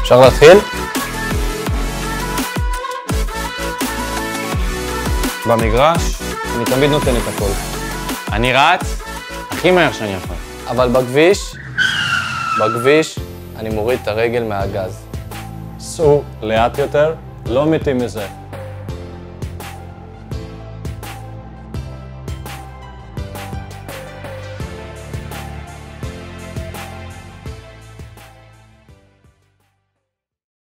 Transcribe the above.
אפשר להתחיל? במגרש אני תמיד נותן את הכל. אני רץ הכי מהר שאני יכול. אבל בכביש אני מוריד את הרגל מהגז. סעו לאט יותר, לא מתים מזה.